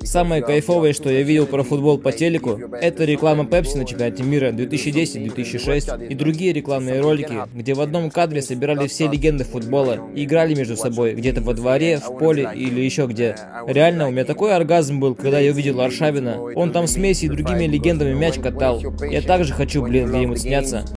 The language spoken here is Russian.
Самое кайфовое, что я видел про футбол по телеку, это реклама Pepsi на чемпионате мира 2010-2006 и другие рекламные ролики, где в одном кадре собирали все легенды футбола и играли между собой, где-то во дворе, в поле или еще где. Реально, у меня такой оргазм был, когда я увидел Аршавина. Он там с Месси и другими легендами мяч катал. Я также хочу, блин, где-нибудь сняться.